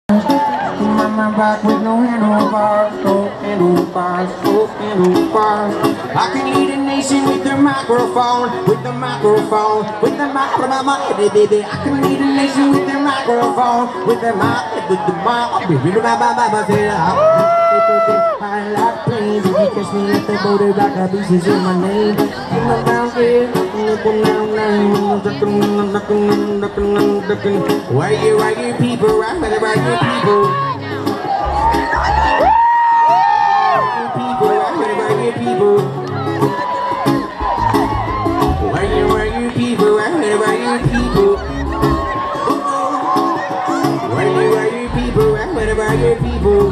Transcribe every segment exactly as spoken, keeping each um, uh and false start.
My back with no handlebars, no handlebars, no handlebars. I can lead a nation with the microphone, with the microphone, with the microphone, baby. I can lead a nation with the microphone, with the mic, with the mic. I like planes, if you catch me at the border, like a pieces in my name. In my down here, where you, where you people, right? Where you people? People, where you, where you people, where, where you people, where you, where you people, where, where you people.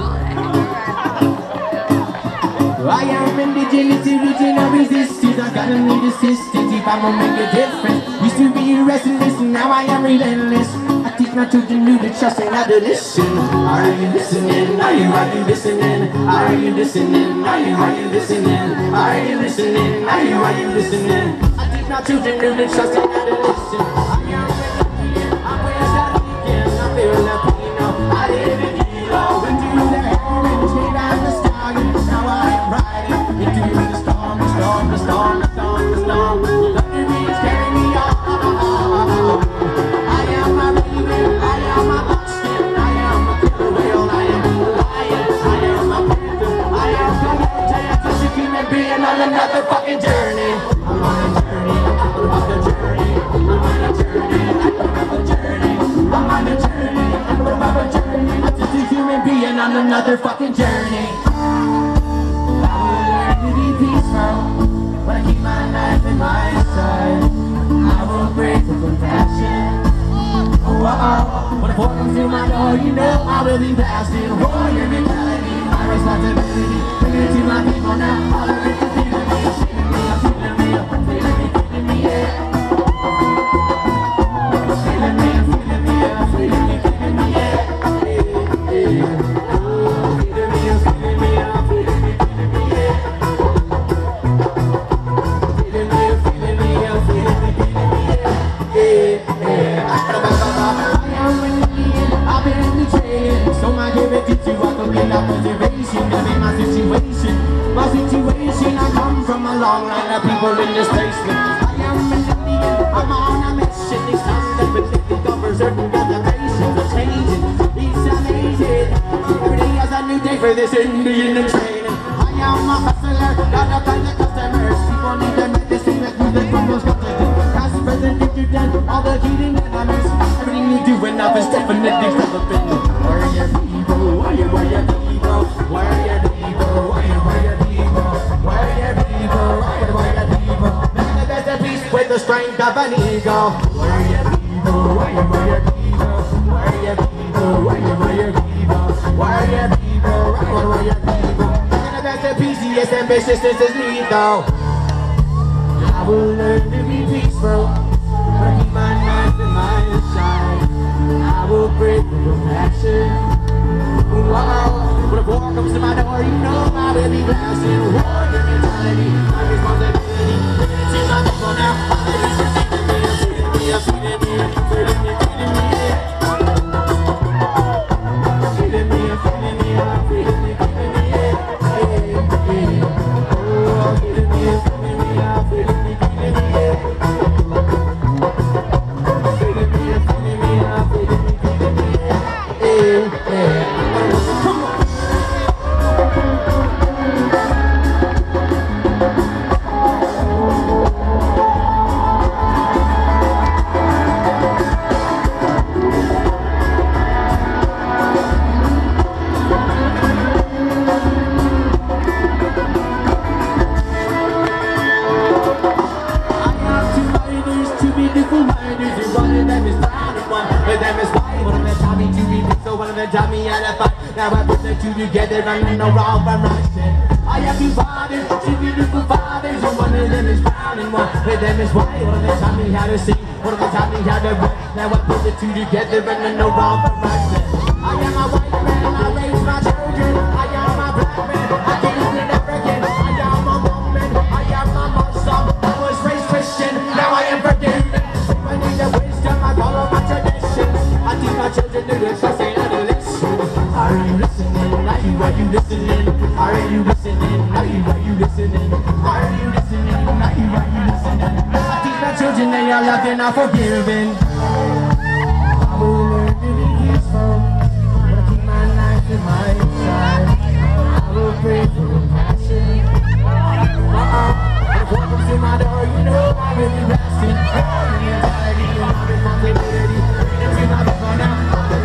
I am indigenous, original resistance. I gotta need assistance if I'm gonna make a difference. Used to be restless, now I am relentless. I teach my children new to trust and how to listen. Are you listening? Are you, are you listening? Are you listening? Are you, are you listening? Are you listening? Are you, are you listening? I teach my children new to trust and how to listen. I am Filipino, I'm West African, I'm Filipino. I live in Kilo, went to the heritage, made out the stallion. Now I am riding into the storm, the storm, the storm, the storm, the storm. Thunder winds carry me on. I am a raven, I am a buckskin, I am a killer whale, I am a lion, I am a panther, I am coyote, I'm such a human being on another fucking journey. I'm on a journey, I'm on a journey, I'm on a journey, I'm on a journey, I'm on a journey, I'm on a journey. I'm just a human being on another fucking journey. I will learn to be peaceful when I keep my knife in my side. I will break with compassion. Oh, oh, when the portal comes to my door, you know I will be blasting. Warrior mentality, my responsibility. Bring it to my people now. All of it is feeling me, feeling me, I'm feeling me, I'm feeling me, feeling me, yeah. Feeling me, I'm feeling me, I'm feeling me, feeling me, yeah. Feeling me, I'm feeling me, I'm feeling me, feeling me, yeah. Feeling me, I'm feeling me, I'm feeling me, feeling me, yeah. I've been in the training, so my heritage you I can get that motivation. That ain't my situation, my situation. I come from a long line of people in this place. I am an Indian, I'm on a mission. These times that predicted covers certain reservations are changing. It's amazing, every day is a new day for this Indian in training. I am a hustler, not a kind of customers. People need their medicine, let's do this from those customers. Past, present, future, then all the heating that I miss. Everything you do enough is definitely relevant. Warrior people, warrior, warrior people, warrior people, warrior, warrior people, warrior people, warrior, warrior people. None of the beast with the strength of an eagle. Warrior people, warrior, warrior people, warrior people, warrior, warrior people, warrior people, warrior, warrior people. None of the peace, ambitiousness is lethal. I will learn to be peaceful, but keep my knife in my side. I will break with compassion. Wow, when a war comes to my door, you know I will be blasting. Warrior mentality, my responsibility. It's my people now. I'm feeling me, I'm feeling me, I'm feeling me, feeling me, yeah. I'm feeling me, I'm feeling me, I'm feeling me, feeling me, yeah. Oh, I'm feeling me, I'm feeling me, I'm feeling me, feeling me, yeah. I'm feeling me, I'm feeling me, I'm feeling me, feeling me, yeah. Come on. Taught me how to fight. Now I put the two together and I know all from right. I have two fathers, two beautiful fathers, and one of them is brown and one of them is white. One of them taught me how to sing, one of them taught me how to write. Now I put the two together and I know all from right. I am a white man, I raise my children. I am a black man, I came an African. I am a woman, I am a Muslim. I was raised Christian, now I am forgiven. I need the wisdom, I follow my traditions. I teach my children to trust and to listen. Are you listening? Are you, are you listening? Are you listening? Are you, are you listening? Are you listening? Are you, are you listening? I teach my children they are loved and are forgiven. I will learn to be useful, but I keep my knife in my side. I will pray for compassion. Uh-uh. If one comes to my door, you know I'm really resting. The anxiety and my responsibility. Freedom to my before now.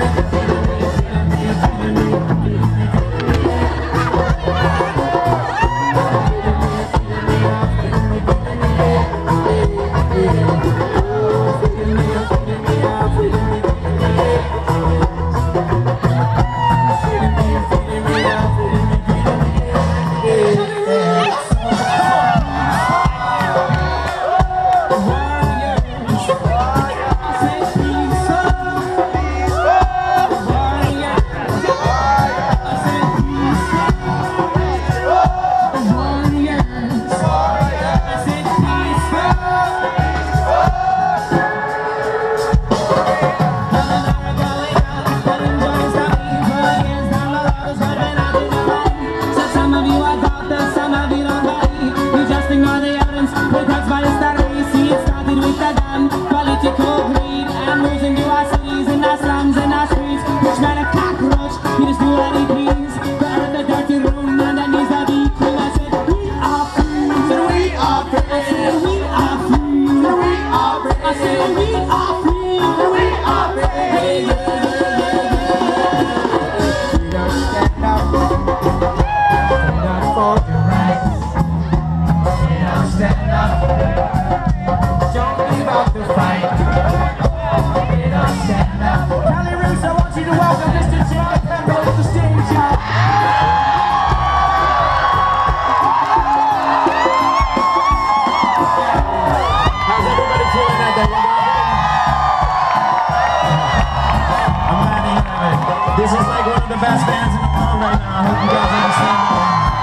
This is like one of the best bands in the world right now. I hope you guys understand that.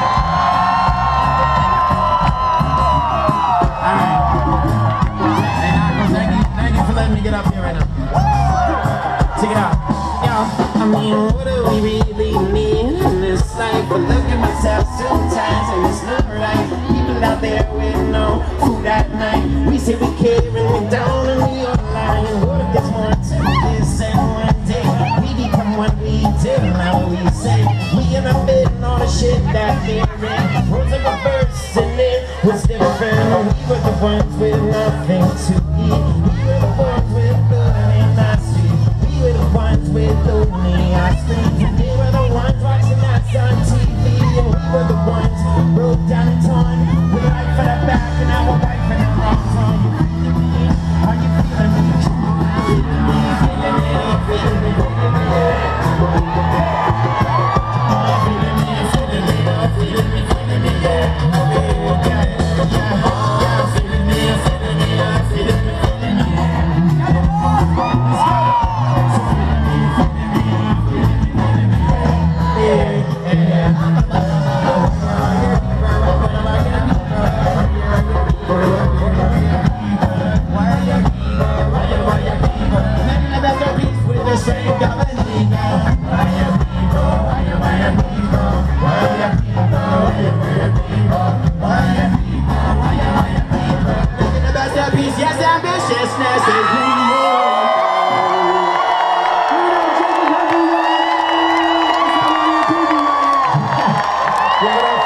Alright. Hey, Knuckles, thank you, thank you for letting me get up here right now. Check it out. Yo, I mean, what do we really need in this life? I look at myself sometimes and it's not right. People out there with no food at night. We say we care and we don't and we all lying. What if there's more to this and one day we become what we do? Now we say we in a bed and all the shit that they're in. Roles are reversed and it was different. We were the ones with nothing to eat. We were the ones with blood and I see. We were the ones with only our screens. And they were the ones watching us on T V. And we were the ones broke down and torn with a knife for the back and our wife and our wrongs. Are you feeling me? Are you feeling me? Feeling me, feeling me, feeling me, feeling me, yeah. Yes, ambitiousness is real.